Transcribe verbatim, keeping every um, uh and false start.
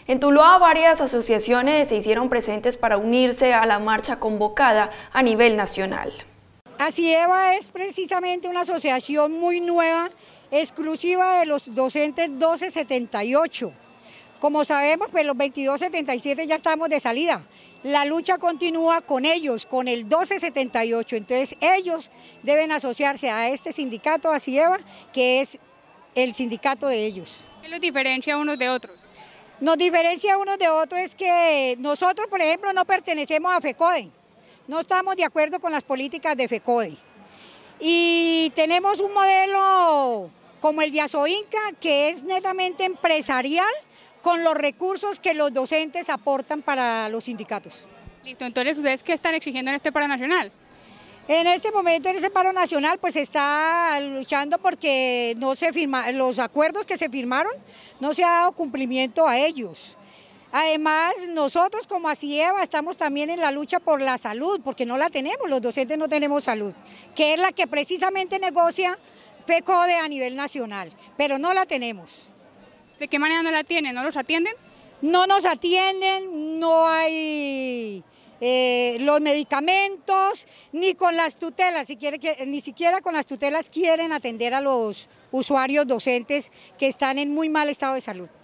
En Tuluá, varias asociaciones se hicieron presentes para unirse a la marcha convocada a nivel nacional. ASIEVA es precisamente una asociación muy nueva, exclusiva de los docentes doce setenta y ocho. Como sabemos, pues los veintidós setenta y siete ya estamos de salida. La lucha continúa con ellos, con el doce setenta y ocho. Entonces ellos deben asociarse a este sindicato ASIEVA, que es el sindicato de ellos. ¿Qué los diferencia unos de otros? Nos diferencia unos de otros es que nosotros, por ejemplo, no pertenecemos a FECODE. No estamos de acuerdo con las políticas de FECODE. Y tenemos un modelo como el de ASOINCA, que es netamente empresarial, con los recursos que los docentes aportan para los sindicatos. Listo, entonces, ¿ustedes qué están exigiendo en este paro nacional? En este momento, en ese paro nacional, pues está luchando porque no se firma, los acuerdos que se firmaron no se ha dado cumplimiento a ellos. Además, nosotros como ASIEVA estamos también en la lucha por la salud, porque no la tenemos, los docentes no tenemos salud, que es la que precisamente negocia FECODE a nivel nacional, pero no la tenemos. ¿De qué manera no la tienen? ¿No los atienden? No nos atienden, no hay eh, los medicamentos, ni con las tutelas, si quiere que, ni siquiera con las tutelas quieren atender a los usuarios docentes que están en muy mal estado de salud.